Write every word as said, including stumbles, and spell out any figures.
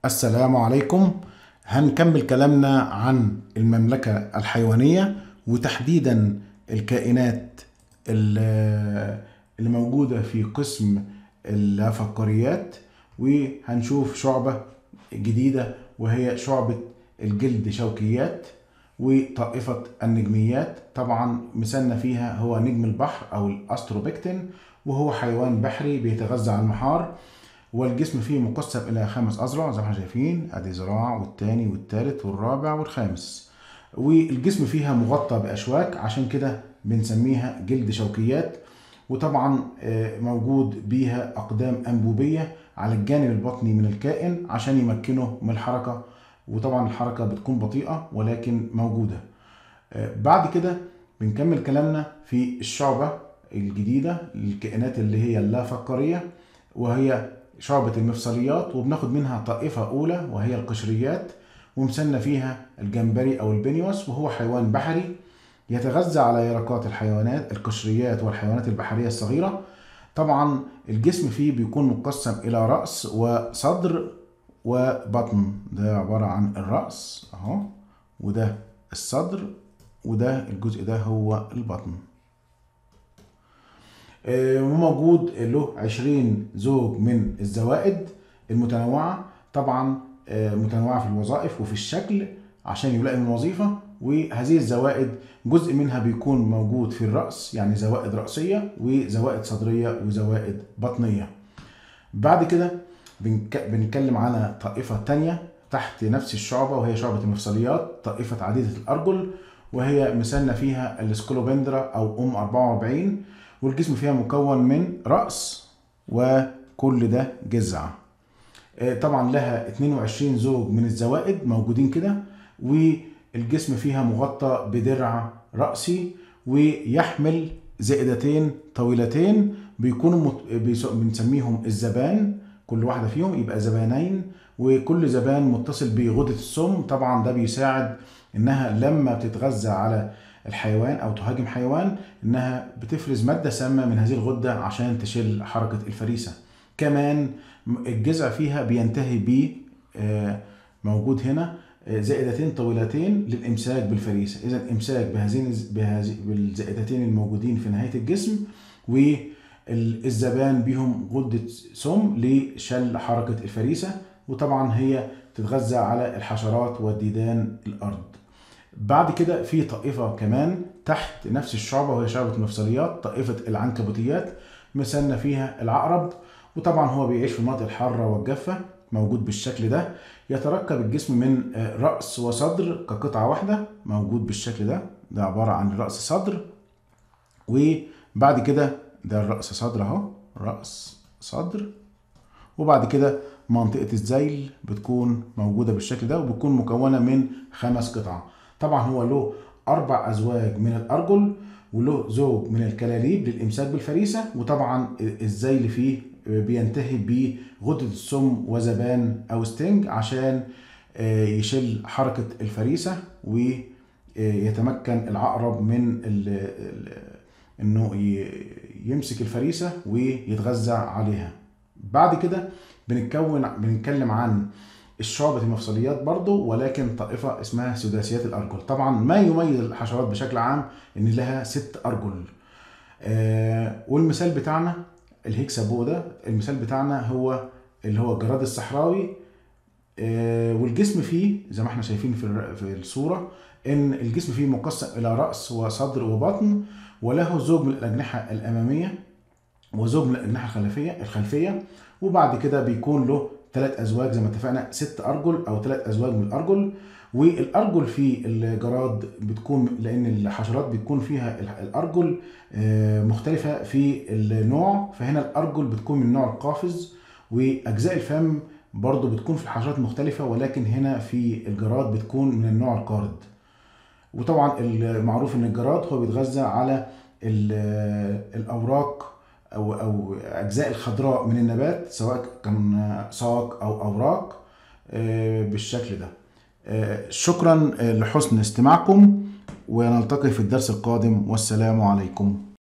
السلام عليكم. هنكمل كلامنا عن المملكة الحيوانية وتحديدا الكائنات اللي اللي موجودة في قسم اللافقاريات، وهنشوف شعبة جديدة وهي شعبة الجلد شوكيات وطائفة النجميات. طبعا مثالنا فيها هو نجم البحر أو الأستروبكتين، وهو حيوان بحري بيتغذى على المحار، والجسم فيه مقسم الى خمس اذرع زي ما احنا شايفين، ادي ذراع والتاني والتالت والرابع والخامس، والجسم فيها مغطى باشواك، عشان كده بنسميها جلد شوكيات. وطبعا موجود بيها اقدام انبوبيه على الجانب البطني من الكائن عشان يمكنه من الحركه، وطبعا الحركه بتكون بطيئه ولكن موجوده. بعد كده بنكمل كلامنا في الشعبه الجديده للكائنات اللي هي اللافقاريه، وهي شعبة المفصليات، وبناخد منها طائفة أولى وهي القشريات، ومثلنا فيها الجمبري أو البنيوس، وهو حيوان بحري يتغذى على يرقات الحيوانات القشريات والحيوانات البحرية الصغيرة. طبعا الجسم فيه بيكون مقسم إلى رأس وصدر وبطن، ده عبارة عن الرأس أهو، وده الصدر، وده الجزء ده هو البطن. وموجود له عشرين زوج من الزوائد المتنوعة، طبعا متنوعة في الوظائف وفي الشكل عشان يلائم الوظيفة. وهذه الزوائد جزء منها بيكون موجود في الرأس، يعني زوائد رأسية وزوائد صدرية وزوائد بطنية. بعد كده بنتكلم على طائفة تانية تحت نفس الشعبة، وهي شعبة المفصليات، طائفة عديدة الأرجل، وهي مثالنا فيها السكولوبندرا أو أم أربعة وأربعين، والجسم فيها مكون من رأس وكل ده جذع. طبعا لها اتنين وعشرين زوج من الزوائد موجودين كده، والجسم فيها مغطى بدرع رأسي، ويحمل زائدتين طويلتين بيكونوا مت... بنسميهم الزبان، كل واحدة فيهم يبقى زبانين، وكل زبان متصل بغدة السم. طبعا ده بيساعد انها لما بتتغذى على الحيوان او تهاجم حيوان انها بتفرز ماده سامه من هذه الغده عشان تشل حركه الفريسه. كمان الجذع فيها بينتهي ب موجود هنا زائدتين طويلتين للامساك بالفريسه، اذا امساك بهذين بالزائدتين الموجودين في نهايه الجسم، والزبان بهم غده سم لشل حركه الفريسه. وطبعا هي تتغذى على الحشرات والديدان الارض. بعد كده في طائفة كمان تحت نفس الشعبة، وهي شعبة المفصليات، طائفة العنكبوتيات، مثلنا فيها العقرب، وطبعا هو بيعيش في المناطق الحارة والجافة، موجود بالشكل ده. يتركب الجسم من رأس وصدر كقطعة واحدة، موجود بالشكل ده، ده عبارة عن رأس صدر، وبعد كده ده الرأس صدر اهو، رأس صدر، وبعد كده منطقة الذيل بتكون موجودة بالشكل ده، وبتكون مكونة من خمس قطع. طبعا هو له أربع أزواج من الأرجل، وله زوج من الكلاليب للإمساك بالفريسة، وطبعا الذيل فيه بينتهي بغدة السم وزبان أو ستنج عشان يشل حركة الفريسة، ويتمكن العقرب من إنه يمسك الفريسة ويتغذى عليها. بعد كده بنتكون بنتكلم عن الشعبة المفصليات برضو، ولكن طائفة اسمها سداسيات الأرجل. طبعا ما يميز الحشرات بشكل عام إن لها ست أرجل. آه والمثال بتاعنا الهيكسابو ده، المثال بتاعنا هو اللي هو الجراد الصحراوي. آه والجسم فيه زي ما احنا شايفين في في الصورة، إن الجسم فيه مقسم إلى رأس وصدر وبطن، وله زوج من الأجنحة الأمامية وزوج من الأجنحة الخلفية الخلفية وبعد كده بيكون له ثلاث أزواج زي ما اتفقنا، ست أرجل أو ثلاث أزواج من الأرجل. والأرجل في الجراد بتكون، لأن الحشرات بتكون فيها الأرجل مختلفة في النوع، فهنا الأرجل بتكون من نوع القافز، وأجزاء الفم برضو بتكون في الحشرات مختلفة، ولكن هنا في الجراد بتكون من النوع القارد. وطبعا المعروف ان الجراد هو بيتغذى على الاوراق او او اجزاء الخضراء من النبات، سواء كان ساق او اوراق بالشكل ده. شكرا لحسن استماعكم، ونلتقي في الدرس القادم، والسلام عليكم.